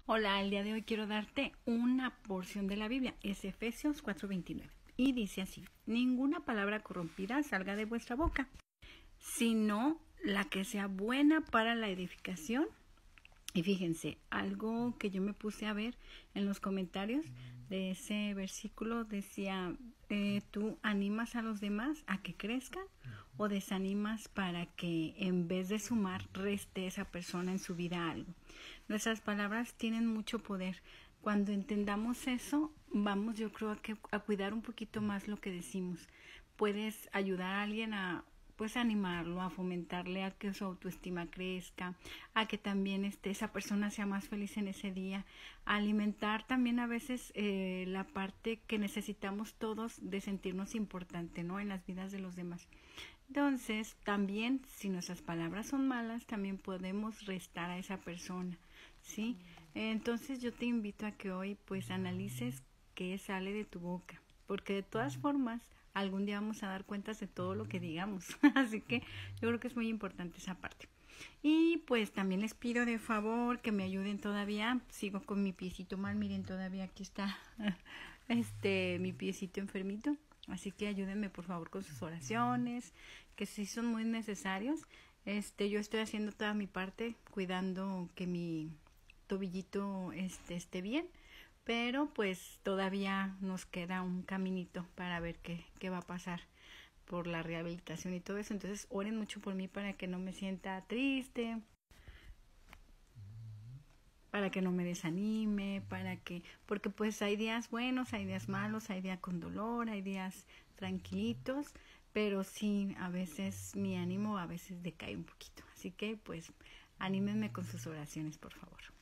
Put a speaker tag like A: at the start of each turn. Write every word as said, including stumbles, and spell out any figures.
A: Hola, el día de hoy quiero darte una porción de la Biblia, es Efesios cuatro veintinueve, y dice así: ninguna palabra corrompida salga de vuestra boca, sino la que sea buena para la edificación. Y fíjense, algo que yo me puse a ver en los comentarios de ese versículo decía, eh, ¿tú animas a los demás a que crezcan o desanimas para que en vez de sumar reste esa persona en su vida algo? Nuestras palabras tienen mucho poder. Cuando entendamos eso, vamos yo creo a, que, a cuidar un poquito más lo que decimos. Puedes ayudar a alguien a pues animarlo, a fomentarle a que su autoestima crezca, a que también este, esa persona sea más feliz en ese día, a alimentar también a veces eh, la parte que necesitamos todos de sentirnos importante, ¿no? En las vidas de los demás. Entonces, también, si nuestras palabras son malas, también podemos restar a esa persona, ¿sí? Entonces, yo te invito a que hoy, pues, analices qué sale de tu boca, porque de todas formas, algún día vamos a dar cuentas de todo lo que digamos. Así que yo creo que es muy importante esa parte. Y pues también les pido de favor que me ayuden todavía. Sigo con mi piecito mal, miren, todavía aquí está este mi piecito enfermito. Así que ayúdenme por favor con sus oraciones, que sí son muy necesarios. Este, yo estoy haciendo toda mi parte, cuidando que mi tobillito este, esté bien. Pero pues todavía nos queda un caminito para ver qué, qué va a pasar por la rehabilitación y todo eso. Entonces oren mucho por mí para que no me sienta triste, para que no me desanime, para que, porque pues hay días buenos, hay días malos, hay días con dolor, hay días tranquilitos, pero sí, a veces mi ánimo a veces decae un poquito. Así que pues anímenme con sus oraciones, por favor.